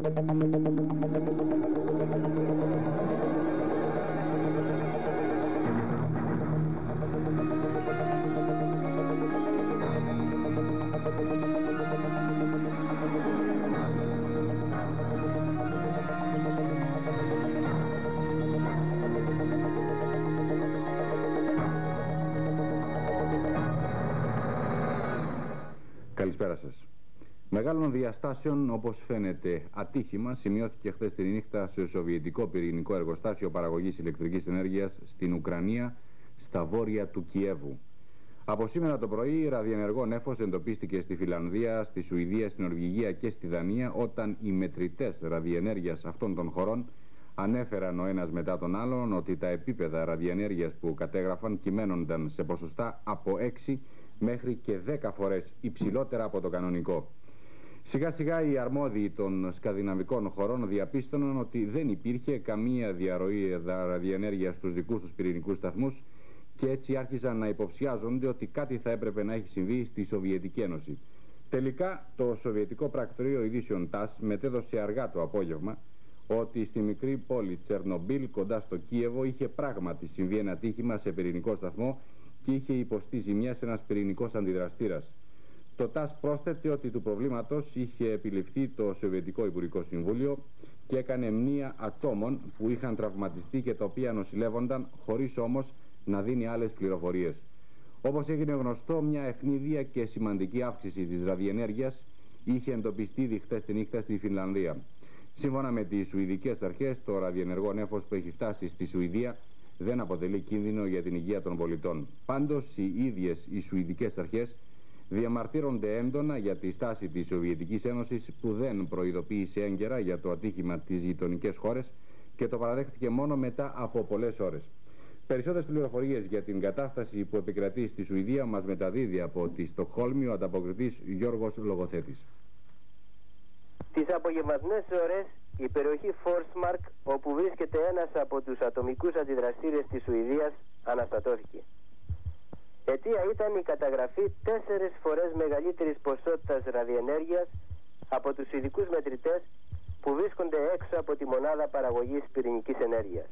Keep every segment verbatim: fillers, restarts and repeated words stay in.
Καλησπέρα σας. Μεγάλων διαστάσεων, όπως φαίνεται, ατύχημα σημειώθηκε χθες τη νύχτα σε σοβιετικό πυρηνικό εργοστάσιο παραγωγής ηλεκτρικής ενέργειας στην Ουκρανία, στα βόρεια του Κιέβου. Από σήμερα το πρωί, ραδιενεργό νέφος εντοπίστηκε στη Φιλανδία, στη Σουηδία, στην Νορβηγία και στη Δανία, όταν οι μετρητές ραδιενέργειας αυτών των χωρών ανέφεραν ο ένας μετά τον άλλον ότι τα επίπεδα ραδιενέργειας που κατέγραφαν κυμαίνονταν σε ποσοστά από έξι μέχρι και δέκα φορές υψηλότερα από το κανονικό. Σιγά σιγά οι αρμόδιοι των σκανδιναβικών χωρών διαπίστωναν ότι δεν υπήρχε καμία διαρροή ραδιενέργειας στους δικούς τους πυρηνικούς σταθμούς και έτσι άρχισαν να υποψιάζονται ότι κάτι θα έπρεπε να έχει συμβεί στη Σοβιετική Ένωση. Τελικά το Σοβιετικό Πρακτορείο Ειδήσεων ΤΑΣ μετέδωσε αργά το απόγευμα ότι στη μικρή πόλη Τσερνομπίλ κοντά στο Κίεβο είχε πράγματι συμβεί ένα ατύχημα σε πυρηνικό σταθμό και είχε υποστεί ζημιά σε ένας πυρηνικός αντιδραστήρας. Το ΤΑΣ πρόσθεται ότι του προβλήματος είχε επιληφθεί το Σοβιετικό Υπουργικό Συμβούλιο και έκανε μνήα ατόμων που είχαν τραυματιστεί και τα οποία νοσηλεύονταν, χωρίς όμως να δίνει άλλες πληροφορίες. Όπως έγινε γνωστό, μια ευνίδια και σημαντική αύξηση της ραδιενέργειας είχε εντοπιστεί χθες τη νύχτα στη Φινλανδία. Σύμφωνα με τις Σουηδικές αρχές, το ραδιενεργό νέφος που έχει φτάσει στη Σουηδία δεν αποτελεί κίνδυνο για την υγεία των πολιτών. Πάντως, οι ίδιες οι Σουηδικές αρχές διαμαρτύρονται έντονα για τη στάση της Σοβιετικής Ένωσης που δεν προειδοποίησε έγκαιρα για το ατύχημα τις γειτονικές χώρες και το παραδέχτηκε μόνο μετά από πολλές ώρες. Περισσότερες πληροφορίες για την κατάσταση που επικρατεί στη Σουηδία μας μεταδίδει από τη Στοκχόλμη ο ανταποκριτής Γιώργος Λογοθέτης. Τις απογευματινές ώρες η περιοχή Forsmark, όπου βρίσκεται ένας από τους ατομικούς αντιδραστήρες της Σουηδίας, αναστατώθηκε. Αιτία ήταν η καταγραφή τέσσερις φορές μεγαλύτερης ποσότητας ραδιενέργειας από τους ειδικούς μετρητές που βρίσκονται έξω από τη μονάδα παραγωγής πυρηνικής ενέργειας.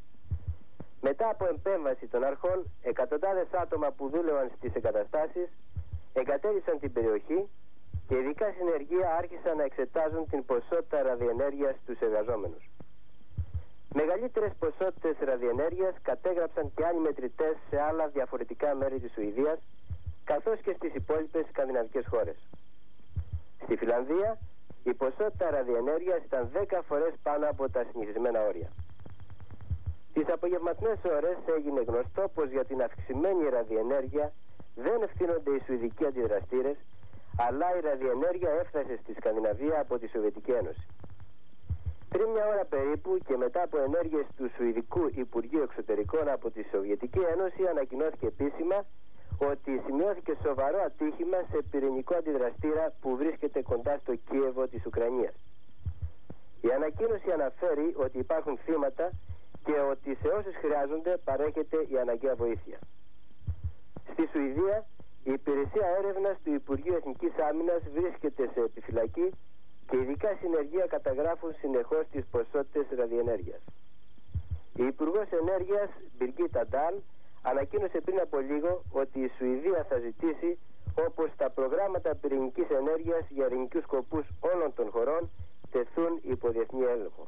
Μετά από επέμβαση των αρχών, εκατοντάδες άτομα που δούλευαν στις εγκαταστάσεις εγκατέλειψαν την περιοχή και ειδικά συνεργεία άρχισαν να εξετάζουν την ποσότητα ραδιενέργειας στους εργαζόμενους. Μεγαλύτερες ποσότητες ραδιενέργειας κατέγραψαν και άλλοι μετρητές σε άλλα διαφορετικά μέρη της Σουηδίας, καθώς και στις υπόλοιπες σκανδιναβικές χώρες. Στη Φιλανδία η ποσότητα ραδιενέργειας ήταν δέκα φορές πάνω από τα συνηθισμένα όρια. Τις απογευματινές ώρες έγινε γνωστό πως για την αυξημένη ραδιενέργεια δεν ευθύνονται οι Σουηδικοί αντιδραστήρες, αλλά η ραδιενέργεια έφτασε στη Σκανδιναβία από τη Σοβιετική Ένωση. Πριν μια ώρα περίπου και μετά από ενέργειες του Σουηδικού Υπουργείου Εξωτερικών από τη Σοβιετική Ένωση, ανακοινώθηκε επίσημα ότι σημειώθηκε σοβαρό ατύχημα σε πυρηνικό αντιδραστήρα που βρίσκεται κοντά στο Κίεβο της Ουκρανίας. Η ανακοίνωση αναφέρει ότι υπάρχουν θύματα και ότι σε όσους χρειάζονται παρέχεται η αναγκαία βοήθεια. Στη Σουηδία, η υπηρεσία έρευνας του Υπουργείου Εθνικής Άμυνας βρίσκεται σε επιφυλακή και ειδικά συνεργεία καταγράφουν συνεχώς τις ποσότητες ραδιενέργειας. Η Υπουργός Ενέργειας, Μπιργκίτα Ντάλ, ανακοίνωσε πριν από λίγο ότι η Σουηδία θα ζητήσει, όπως τα προγράμματα πυρηνικής ενέργειας για ειρηνικούς σκοπούς όλων των χωρών, τεθούν υπό διεθνή έλεγχο.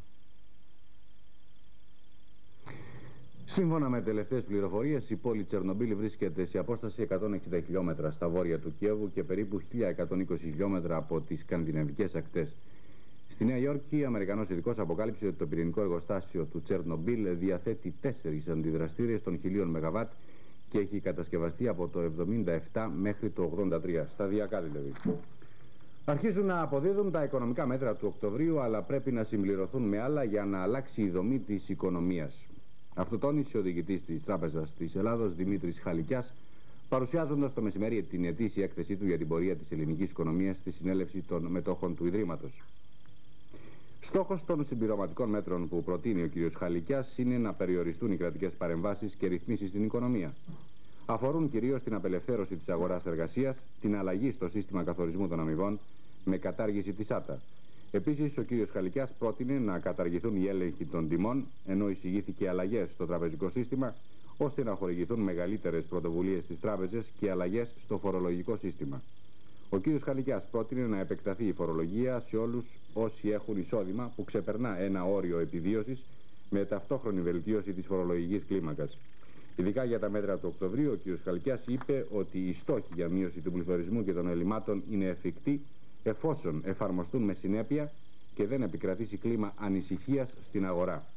Σύμφωνα με τελευταίες πληροφορίες, η πόλη Τσερνομπίλ βρίσκεται σε απόσταση εκατόν εξήντα χιλιόμετρα στα βόρεια του Κιέβου και περίπου χίλια εκατόν είκοσι χιλιόμετρα από τις σκανδιναβικές ακτές. Στη Νέα Υόρκη, ο Αμερικανός ειδικός αποκάλυψε ότι το πυρηνικό εργοστάσιο του Τσερνομπίλ διαθέτει τέσσερις αντιδραστήρες των χιλίων μεγαβάτ και έχει κατασκευαστεί από το εβδομήντα επτά μέχρι το ογδόντα τρία, σταδιακά δηλαδή. Αρχίζουν να αποδίδουν τα οικονομικά μέτρα του Οκτωβρίου, αλλά πρέπει να συμπληρωθούν με άλλα για να αλλάξει η δομή της οικονομίας. Αυτό τόνισε ο διοικητής της Τράπεζας της Ελλάδος, Δημήτρης Χαλικιάς, παρουσιάζοντας το μεσημέρι την ετήσια έκθεσή του για την πορεία της ελληνικής οικονομίας στη συνέλευση των μετόχων του Ιδρύματος. Στόχος των συμπληρωματικών μέτρων που προτείνει ο κ. Χαλικιάς είναι να περιοριστούν οι κρατικές παρεμβάσεις και ρυθμίσεις στην οικονομία. Αφορούν κυρίως την απελευθέρωση της αγοράς εργασίας, την αλλαγή στο σύστημα καθορισμού των αμοιβών με κατάργηση της ΆΤΑ, Επίσης, ο κ. Χαλικιάς πρότεινε να καταργηθούν οι έλεγχοι των τιμών, ενώ εισηγήθηκε αλλαγές στο τραπεζικό σύστημα, ώστε να χορηγηθούν μεγαλύτερες πρωτοβουλίες στις τράπεζες και αλλαγές στο φορολογικό σύστημα. Ο κ. Χαλικιάς πρότεινε να επεκταθεί η φορολογία σε όλους όσοι έχουν εισόδημα που ξεπερνά ένα όριο επιβίωσης, με ταυτόχρονη βελτίωση της φορολογικής κλίμακας. Ειδικά για τα μέτρα του Οκτωβρίου, ο κ. Χαλικιάς είπε ότι οι στόχοι για μείωση του πληθωρισμού και των ελλημάτων είναι εφικτοί εφόσον εφαρμοστούν με συνέπεια και δεν επικρατήσει κλίμα ανησυχίας στην αγορά.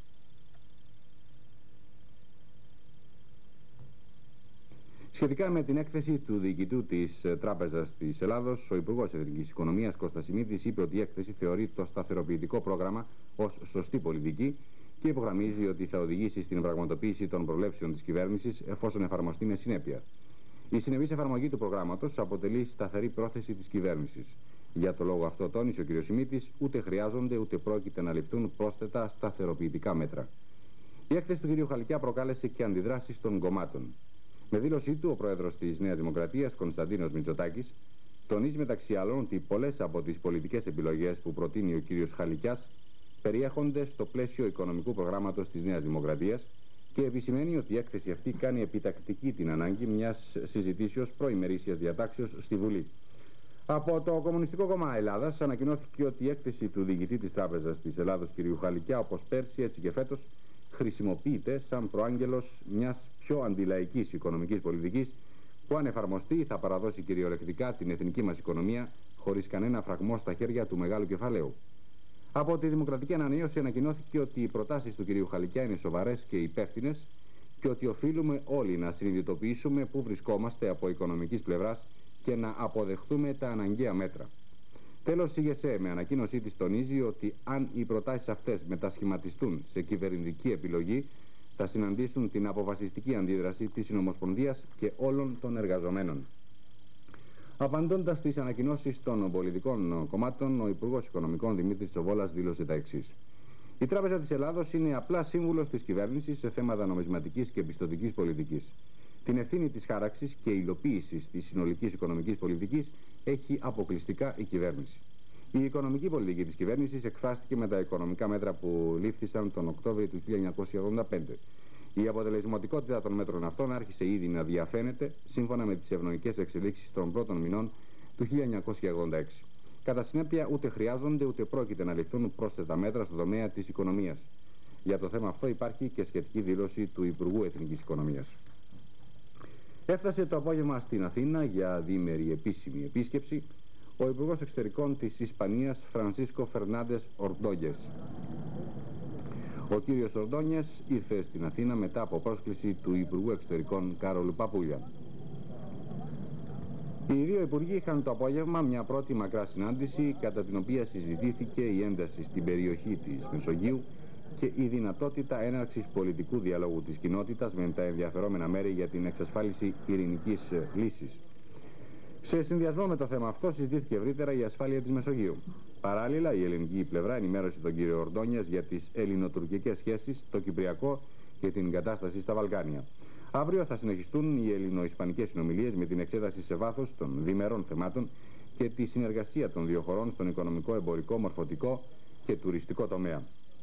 Σχετικά με την έκθεση του διοικητού της Τράπεζας της Ελλάδος, ο Υπουργός Εθνικής Οικονομίας Κώστας Σιμίτης είπε ότι η έκθεση θεωρεί το σταθεροποιητικό πρόγραμμα ως σωστή πολιτική και υπογραμμίζει ότι θα οδηγήσει στην πραγματοποίηση των προβλέψεων της κυβέρνησης εφόσον εφαρμοστεί με συνέπεια. Η συνεχής εφαρμογή του προγράμματος αποτελεί σταθερή πρόθεση της κυβέρνησης. Για το λόγο αυτό, τόνισε ο κ. Σιμίτης, ούτε χρειάζονται ούτε πρόκειται να ληφθούν πρόσθετα σταθεροποιητικά μέτρα. Η έκθεση του κ. Χαλικιά προκάλεσε και αντιδράσεις των κομμάτων. Με δήλωσή του, ο πρόεδρος της Νέας Δημοκρατίας, Κωνσταντίνος Μητσοτάκης, τονίζει μεταξύ άλλων ότι πολλές από τις πολιτικές επιλογές που προτείνει ο κ. Χαλικιάς περιέχονται στο πλαίσιο οικονομικού προγράμματος της Νέας Δημοκρατίας και επισημαίνει ότι η έκθεση αυτή κάνει επιτακτική την ανάγκη μιας συζητήσεως προημερήσιας διατάξεως στη Βουλή. Από το Κομμουνιστικό Κόμμα Ελλάδας ανακοινώθηκε ότι η έκθεση του διοικητή της Τράπεζας της Ελλάδος κ. Χαλικιά, όπως πέρσι έτσι και φέτος, χρησιμοποιείται σαν προάγγελος μιας πιο αντιλαϊκής οικονομικής πολιτικής που, αν εφαρμοστεί, θα παραδώσει κυριολεκτικά την εθνική μας οικονομία χωρίς κανένα φραγμό στα χέρια του μεγάλου κεφαλαίου. Από τη Δημοκρατική Ανανέωση ανακοινώθηκε ότι οι προτάσεις του κ. Χαλικιά είναι σοβαρές και υπεύθυνες και ότι οφείλουμε όλοι να συνειδητοποιήσουμε πού βρισκόμαστε από οικονομικής πλευράς και να αποδεχτούμε τα αναγκαία μέτρα. Τέλος, η ΓΕΣΕ με ανακοίνωσή της τονίζει ότι αν οι προτάσεις αυτές μετασχηματιστούν σε κυβερνητική επιλογή, θα συναντήσουν την αποφασιστική αντίδραση της Συνομοσπονδίας και όλων των εργαζομένων. Απαντώντας στις ανακοινώσεις των πολιτικών κομμάτων, ο Υπουργός Οικονομικών Δημήτρης Τσοβόλας δήλωσε τα εξής. Η Τράπεζα της Ελλάδος είναι απλά σύμβουλος της κυβέρνησης σε θέματα νομισματικής και πιστωτικής πολιτικής. Την ευθύνη της χάραξης και υλοποίησης της συνολικής οικονομικής πολιτικής έχει αποκλειστικά η κυβέρνηση. Η οικονομική πολιτική της κυβέρνησης εκφράστηκε με τα οικονομικά μέτρα που λήφθησαν τον Οκτώβριο του χίλια εννιακόσια ογδόντα πέντε. Η αποτελεσματικότητα των μέτρων αυτών άρχισε ήδη να διαφαίνεται σύμφωνα με τις ευνοϊκές εξελίξεις των πρώτων μηνών του χίλια εννιακόσια ογδόντα έξι. Κατά συνέπεια, ούτε χρειάζονται ούτε πρόκειται να ληφθούν πρόσθετα μέτρα στον τομέα της οικονομίας. Για το θέμα αυτό υπάρχει και σχετική δήλωση του Υπουργού Εθνικής Οικονομίας. Έφτασε το απόγευμα στην Αθήνα για διήμερη επίσημη επίσκεψη ο Υπουργός Εξωτερικών της Ισπανίας Φρανσίσκο Φερνάντες Ορντόγιες. Ο κύριος Ορντόγιες ήρθε στην Αθήνα μετά από πρόσκληση του Υπουργού Εξωτερικών Κάρολου Παπούλια. Οι δύο υπουργοί είχαν το απόγευμα μια πρώτη μακρά συνάντηση κατά την οποία συζητήθηκε η ένταση στην περιοχή της Μεσογείου και η δυνατότητα έναρξης πολιτικού διαλόγου της κοινότητας με τα ενδιαφερόμενα μέρη για την εξασφάλιση ειρηνικής λύσης. Σε συνδυασμό με το θέμα αυτό συζητήθηκε ευρύτερα η ασφάλεια της Μεσογείου. Παράλληλα, η ελληνική πλευρά ενημέρωσε τον κύριο Ορντόγιες για τις ελληνοτουρκικές σχέσεις, το Κυπριακό και την κατάσταση στα Βαλκάνια. Αύριο θα συνεχιστούν οι ελληνο-ισπανικές συνομιλίες με την εξέταση σε βάθος των διμερών θεμάτων και τη συνεργασία των δύο χωρών στον οικονομικό, εμπορικό, μορφωτικό και τουριστικό τομέα.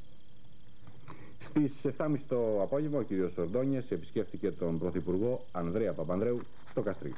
Στις επτά και μισή το απόγευμα ο κύριος Ορντόγιες επισκέφθηκε τον Πρωθυπουργό Ανδρέα Παπανδρέου στο Καστρί.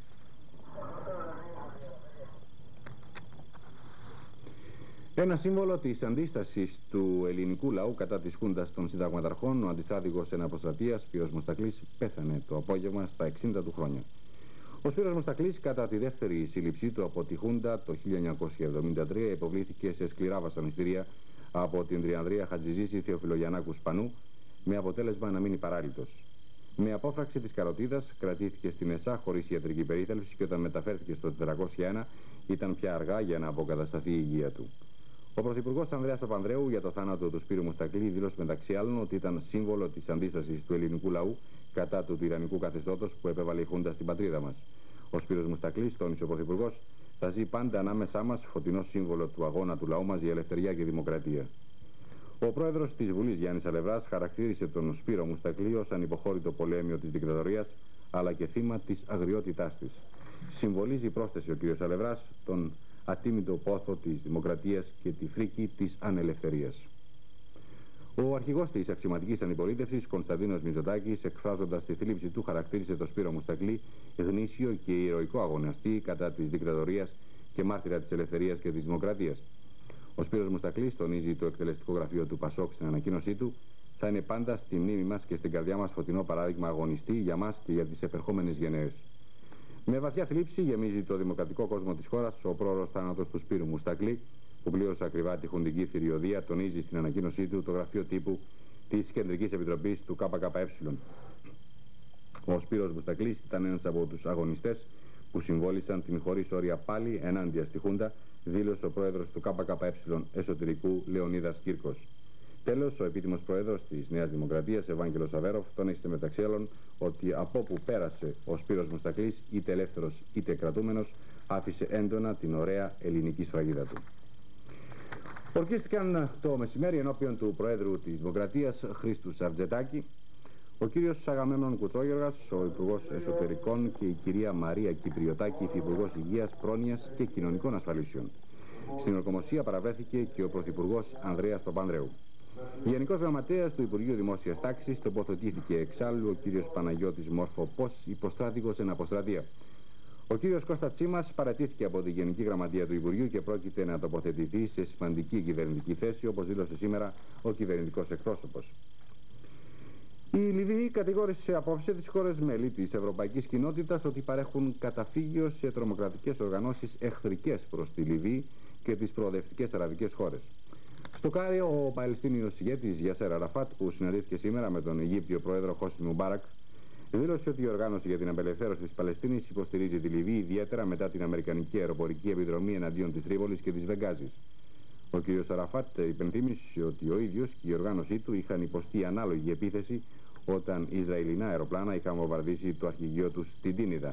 Ένα σύμβολο της αντίστασης του ελληνικού λαού κατά της χούντας των συνταγματαρχών, ο αντιστράτηγος εναποστρατείας Σπύρος Μουστακλής, πέθανε το απόγευμα στα εξήντα του χρόνια. Ο Σπύρος Μουστακλής, κατά τη δεύτερη σύλληψή του από τη χούντα το χίλια εννιακόσια εβδομήντα τρία, υποβλήθηκε σε σκληρά βασανιστήρια από την Τριανδρία Χατζηζήση Θεοφιλογιαννάκου Σπανού, με αποτέλεσμα να μείνει παράλυτος. Με απόφραξη της καροτίδας κρατήθηκε στην ΕΣΑ χωρίς ιατρική περίθαλψη και όταν μεταφέρθηκε στο τετρακόσια ένα ήταν πια αργά για να αποκατασταθεί η υγεία του. Ο Πρωθυπουργός Ανδρέας Παπανδρέου για το θάνατο του Σπύρου Μουστακλή δήλωσε μεταξύ άλλων ότι ήταν σύμβολο της αντίστασης του ελληνικού λαού κατά του τυραννικού καθεστώτος που επέβαλε η χούντα στην πατρίδα μας. Ο Σπύρος Μουστακλής, τόνισε ο Πρωθυπουργός, θα ζει πάντα ανάμεσά μας φωτεινό σύμβολο του αγώνα του λαού μας για ελευθερία και δημοκρατία. Ο πρόεδρος της Βουλής Γιάννης Αλευράς χαρακτήρισε τον Σπύρο Μουστακλή ως ανυποχώρητο πολέμιο της δικτατορίας αλλά και θύμα της αγριότητάς της. Συμβολίζει, πρόσθεσε ο κ. Αλευράς, τον ατίμητο πόθο της δημοκρατίας και τη φρίκη της ανελευθερίας. Ο αρχηγός της αξιωματικής αντιπολίτευσης, Κωνσταντίνος Μητσοτάκης, εκφράζοντας τη θλίψη του, χαρακτήρισε τον Σπύρο Μουστακλή γνήσιο και ηρωικό αγωνιστή κατά της δικτατορίας και μάρτυρα της ελευθερίας και της δημοκρατίας. Ο Σπύρος Μουστακλής, τονίζει το εκτελεστικό γραφείο του Πασόκ στην ανακοίνωσή του, θα είναι πάντα στη μνήμη μας και στην καρδιά μας φωτεινό παράδειγμα αγωνιστή για μας και για τις επερχόμενες γενναίες. Με βαθιά θλίψη γεμίζει το δημοκρατικό κόσμο της χώρας ο πρόωρος θάνατος του Σπύρου Μουστακλή, που πλήρωσε ακριβά τη χουντική θηριωδία, τονίζει στην ανακοίνωσή του το γραφείο τύπου της Κεντρικής Επιτροπής του ΚΚΕ. Ο Σπύρος Μουστακλής ήταν ένας από τους αγωνιστές που συμβόλησαν την χωρίς όρια πάλι ενάντια στη Χούντα, δήλωσε ο πρόεδρος του ΚΚΕ Εσωτερικού Λεωνίδας Κύρκος. Τέλος, ο επίτιμος πρόεδρος της Νέας Δημοκρατίας, Ευάγγελος Αβέροφ, τόνισε μεταξύ άλλων ότι από όπου πέρασε ο Σπύρος Μουστακλής, είτε ελεύθερος είτε κρατούμενος, άφησε έντονα την ωραία ελληνική σφραγίδα του. Ορκίστηκαν το μεσημέρι ενώπιον του Προέδρου της Δημοκρατίας, Χρήστου Σαρτζετάκη, ο κύριος Αγαμέμνων Κουτσόγιοργας, ο Υπουργός Εσωτερικών, και η κυρία Μαρία Κυπριωτάκη, Υφυπουργός Υγείας, Πρόνοιας και Κοινωνικών Ασφαλίσεων. Στην ορκομοσία παραβρέθηκε και ο Πρωθυπουργός Ανδρέας Παπανδρέου. Γενικός Γραμματέας του Υπουργείου Δημόσιας Τάξης τοποθετήθηκε εξάλλου ο κύριος Παναγιώτης Μορφοπός, υποστράτηγος εν αποστρατεία. Ο κύριος Κώστα Τσίμας παρατήθηκε από τη Γενική Γραμματεία του Υπουργείου και πρόκειται να τοποθετηθεί σε σημαντική κυβερνητική θέση, όπως δήλωσε σήμερα ο κυβερνητικός εκπρόσωπος. Η Λιβύη κατηγόρησε απόψε τις χώρες μέλη της Ευρωπαϊκής Κοινότητας ότι παρέχουν καταφύγιο σε τρομοκρατικές οργανώσεις εχθρικές προς τη Λιβύη και τις προοδευτικές αραβικές χώρες. Στο Κάιρο, ο Παλαιστίνιος ηγέτης Γιασέρ Αραφάτ, που συναντήθηκε σήμερα με τον Αιγύπτιο πρόεδρο Χόσνι Μουμπάρακ, δήλωσε ότι η οργάνωση για την απελευθέρωση της Παλαιστίνης υποστηρίζει τη Λιβύη ιδιαίτερα μετά την αμερικανική αεροπορική επιδρομή εναντίον της Τρίπολης και της Βενγκάζης. Ο κ. Αραφάτ υπενθύμησε ότι ο ίδιος και η οργάνωσή του είχαν υποστεί ανάλογη επίθεση όταν Ισραηλινά αεροπλάνα είχαν βομβαρδίσει το αρχηγείο τους στην Τίνιδα.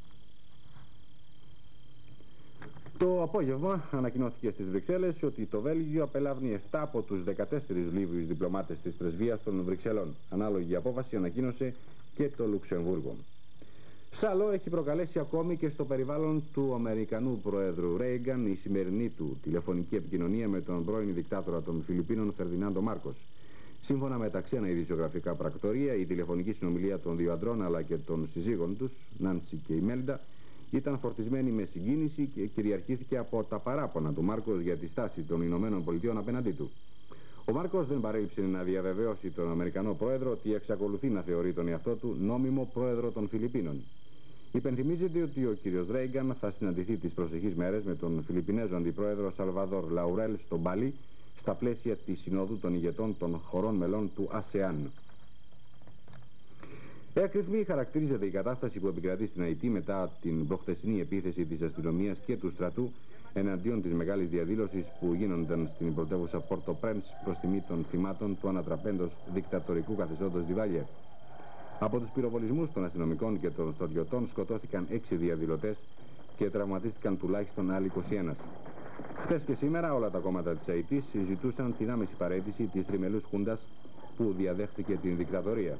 Το απόγευμα ανακοινώθηκε στις Βρυξέλλες ότι το Βέλγιο απελάβνει επτά από τους δεκατέσσερις Λίβιους διπλωμάτες της πρεσβείας των Βρυξελών. Ανάλογη απόφαση ανακοίνωσε και το Λουξεμβούργο. Σάλο έχει προκαλέσει ακόμη και στο περιβάλλον του Αμερικανού Προέδρου Ρέιγκαν η σημερινή του τηλεφωνική επικοινωνία με τον πρώην δικτάτορα των Φιλιππίνων Φερδινάντο Μάρκος. Σύμφωνα με τα ξένα ειδησιογραφικά πρακτορία, η τηλεφωνική συνομιλία των δύο αντρών αλλά και των συζύγων τους, Νάνση και Ιμέλντα, ήταν φορτισμένη με συγκίνηση και κυριαρχήθηκε από τα παράπονα του Μάρκος για τη στάση των Ηνωμένων Πολιτειών απέναντί του. Ο Μάρκος δεν παρέλειψε να διαβεβαιώσει τον Αμερικανό Πρόεδρο ότι εξακολουθεί να θεωρεί τον εαυτό του νόμιμο Πρόεδρο των Φιλιππίνων. Υπενθυμίζεται ότι ο κ. Ρέιγκαν θα συναντηθεί τις προσεχείς μέρες με τον Φιλιππινέζο Αντιπρόεδρο Σαλβαδόρ Λαουρέλ στο Μπάλι, στα πλαίσια της Συνόδου των ηγετών των χωρών μελών του ΑΣΕΑΝ. Έκρηθμη χαρακτηρίζεται η κατάσταση που επικρατεί στην Αϊτή μετά την προχθεσινή επίθεση της αστυνομίας και του στρατού εναντίον της μεγάλης διαδήλωσης που γίνονταν στην πρωτεύουσα Πόρτο Πρένς προς τιμή των θυμάτων του ανατραπέντος δικτατορικού καθεστώτος Διβάλιε. Από τους πυροβολισμούς των αστυνομικών και των στρατιωτών σκοτώθηκαν έξι διαδηλωτές και τραυματίστηκαν τουλάχιστον άλλοι είκοσι ένα. Χθες και σήμερα όλα τα κόμματα της Αϊτής συζητούσαν την άμεση παραίτηση της τριμελούς χούντας που διαδέχθηκε την δικτατορία.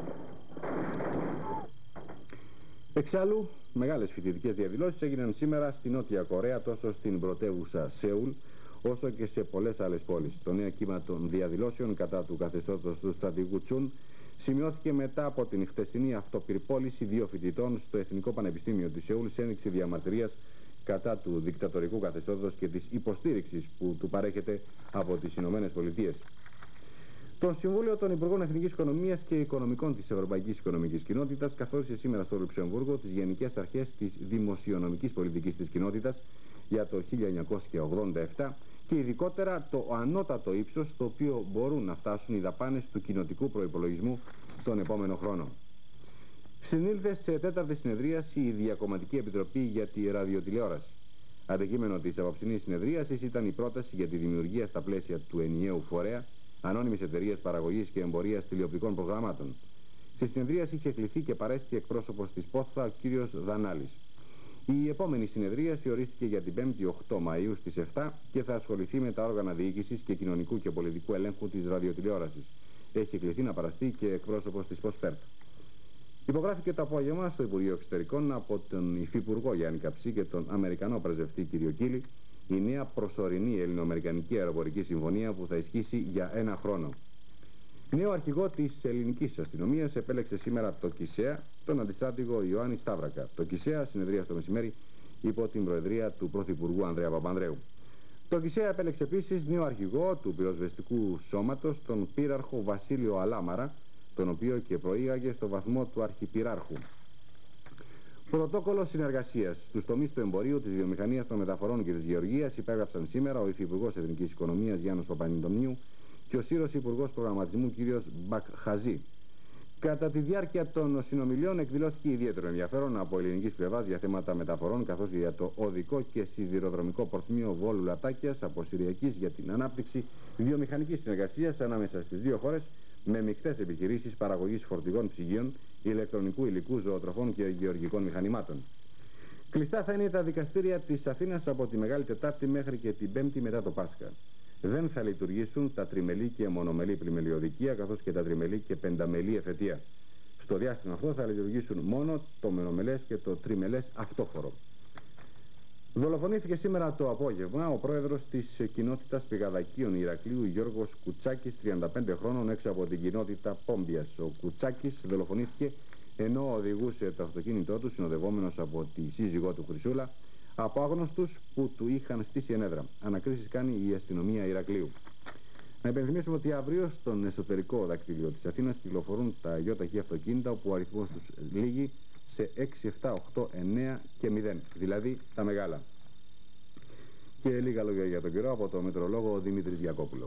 Εξάλλου, μεγάλες φοιτητικές διαδηλώσεις έγιναν σήμερα στη Νότια Κορέα, τόσο στην πρωτεύουσα Σεούλ, όσο και σε πολλές άλλες πόλεις. Το νέο κύμα των διαδηλώσεων κατά του καθεστώτος του στρατηγού Τσουν σημειώθηκε μετά από την χτεσινή αυτοπυρπόληση δύο φοιτητών στο Εθνικό Πανεπιστήμιο της Σεούλ σε ένδειξη διαμαρτυρίας κατά του δικτατορικού καθεστώτος και της υποστήριξης που του παρέχεται από τις Ηνωμένες Πολιτείες. Το Συμβούλιο των Υπουργών Εθνικής Οικονομίας και Οικονομικών της Ευρωπαϊκής Οικονομικής Κοινότητας καθόρισε σήμερα στο Λουξεμβούργο τις γενικές αρχές της δημοσιονομικής πολιτικής της κοινότητας για το χίλια εννιακόσια ογδόντα επτά και ειδικότερα το ανώτατο ύψος στο οποίο μπορούν να φτάσουν οι δαπάνες του κοινοτικού προϋπολογισμού τον επόμενο χρόνο. Συνήλθε σε τέταρτη συνεδρίαση η Διακομματική Επιτροπή για τη Ραδιοτηλεόραση. Αντικείμενο της απόψινής συνεδρίασης ήταν η πρόταση για τη δημιουργία στα πλαίσια του ενιαίου φορέα ανώνυμης εταιρείας παραγωγής και εμπορίας τηλεοπτικών προγραμμάτων. Στη συνεδρίαση είχε κληθεί και παρέστη εκπρόσωπος της ΠΟΘΑ, ο κ. Δανάλης. Η επόμενη συνεδρίαση ορίστηκε για την πέμπτη οκτώ Μαΐου στις επτά και θα ασχοληθεί με τα όργανα διοίκησης και κοινωνικού και πολιτικού ελέγχου της ραδιοτηλεόρασης. Έχει κληθεί να παραστεί και εκπρόσωπος της ΠΟΣΠΕΡΤ. Υπογράφηκε το απόγευμα στο Υπουργείο Εξωτερικών από τον Υφυπουργό Γιάννη Καψί και τον Αμερικανό πρεσβευτή κ. Κίλι η νέα προσωρινή ελληνοαμερικανική αεροπορική συμφωνία που θα ισχύσει για ένα χρόνο. Νέο αρχηγό της ελληνικής αστυνομίας επέλεξε σήμερα το ΚΙΣΕΑ, τον αντιστράτηγο Ιωάννη Σταύρακα. Το ΚΙΣΕΑ συνεδρία στο μεσημέρι υπό την προεδρία του Πρωθυπουργού Ανδρέα Παπανδρέου. Το ΚΙΣΕΑ επέλεξε επίσης νέο αρχηγό του πυροσβεστικού σώματος, τον πύραρχο Βασίλειο Αλάμαρα, τον οποίο και προήγαγε στο βαθμό του αρχιπυράρχου. Πρωτόκολλο συνεργασίας στους τομείς του εμπορίου, της βιομηχανίας, των μεταφορών και της γεωργίας υπέγραψαν σήμερα ο Υφυπουργός Εθνικής Οικονομίας Γιάννος Παπανιτομνίου και ο Σύρος Υπουργός Προγραμματισμού κ. Μπακχαζή. Κατά τη διάρκεια των συνομιλιών εκδηλώθηκε ιδιαίτερο ενδιαφέρον από ελληνικής πλευράς για θέματα μεταφορών, καθώς και για το οδικό και σιδηροδρομικό πορτμίο Βόλου Λατάκιας, από Συριακής για την ανάπτυξη βιομηχανικής συνεργασίας ανάμεσα στις δύο χώρες, με μεικτές επιχειρήσεις παραγωγής φορτηγών ψυγείων, ηλεκτρονικού υλικού, ζωοτροφών και γεωργικών μηχανημάτων. Κλειστά θα είναι τα δικαστήρια της Αθήνας από τη Μεγάλη Τετάρτη μέχρι και την Πέμπτη μετά το Πάσχα. Δεν θα λειτουργήσουν τα τριμελή και μονομελή πλημελιωδικεία, καθώς και τα τριμελή και πενταμελή εφετεία. Στο διάστημα αυτό θα λειτουργήσουν μόνο το μονομελές και το τριμελές αυτόχωρο. Δολοφονήθηκε σήμερα το απόγευμα ο πρόεδρος της κοινότητας Πηγαδακίων Ηρακλείου, Γιώργος Κουτσάκης, τριάντα πέντε χρόνων, έξω από την κοινότητα Πόμπιας. Ο Κουτσάκης δολοφονήθηκε ενώ οδηγούσε το αυτοκίνητό του, συνοδευόμενος από τη σύζυγό του Χρυσούλα, από άγνωστους που του είχαν στήσει ενέδρα. Ανακρίσεις κάνει η αστυνομία Ηρακλείου. Να υπενθυμίσουμε ότι αύριο στον εσωτερικό δακτύλιο της Αθήνας κυκλοφορούν τα ΙΟΤΑΧΗ αυτοκίνητα, όπου ο αριθμός τους λήγει σε έξι, επτά, οκτώ, εννέα και μηδέν, δηλαδή τα μεγάλα. Και λίγα λόγια για τον καιρό από το μετρολόγο Δημήτρης Γιακόπουλο.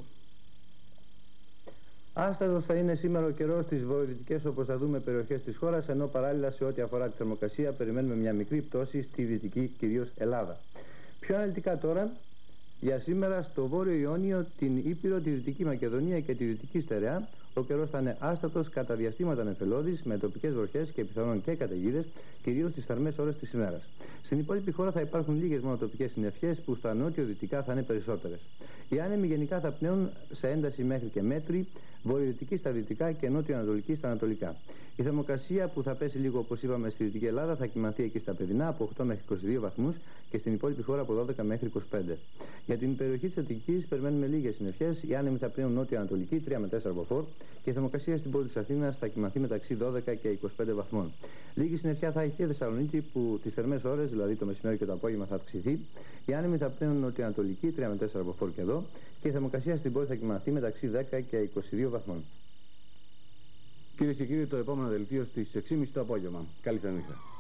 Άστατος θα είναι σήμερα ο καιρός στις βορειοδυτικές, όπως θα δούμε, περιοχές της χώρας, ενώ παράλληλα σε ό,τι αφορά τη θερμοκρασία περιμένουμε μια μικρή πτώση στη δυτική κυρίως Ελλάδα. Πιο αναλυτικά τώρα, για σήμερα στο Βόρειο Ιόνιο, την Ήπειρο, τη Δυτική Μακεδονία και τη Δυτική Στερεά, ο καιρός θα είναι άστατος, κατά διαστήματα νεφελώδης, με τοπικές βροχές και πιθανόν και καταιγίδες, κυρίως στις θερμές ώρες της ημέρας. Στην υπόλοιπη χώρα θα υπάρχουν λίγες μόνο τοπικές συννεφιές, που στα νότιο-δυτικά θα είναι περισσότερες. Οι άνεμοι γενικά θα πνέουν σε ένταση μέχρι και μέτρη, βορειοδυτική στα δυτικά και νότιο-ανατολική στα ανατολικά. Η θερμοκρασία που θα πέσει λίγο, όπως είπαμε, στη Δυτική Ελλάδα θα κοιμανθεί εκεί στα παιδινά από οκτώ μέχρι είκοσι δύο βαθμούς και στην υπόλοιπη χώρα από δώδεκα μέχρι είκοσι πέντε. Για την περιοχή της Αττικής περιμένουμε λίγες συννεφιές. Οι άνεμοι θα πνέουν νότιο-ανατολική τρία με τέσσερα μποφόρ και η θερμοκρασία στην πόλη της Αθήνας θα κοιμανθεί μεταξύ δώδεκα και είκοσι πέντε βαθμών. Λίγη συννεφιά θα έχει και η Θεσσαλονίκη, που τις θερμές ώρες, δηλαδή το μεσημέρι και το απόγευμα, θα αυξηθεί. Οι άνεμοι θα πνέουν νότιο-ανατολική τρία με τέσσερα μποφόρ και εδώ και η θερμοκρασία στην πόλη θα κοιμανθεί μεταξύ δέκα και είκοσι δύο βαθμών. Κυρίες και κύριοι, το επόμενο δελτίο στις έξι και μισή το απόγευμα. Καλή σας νύχτα.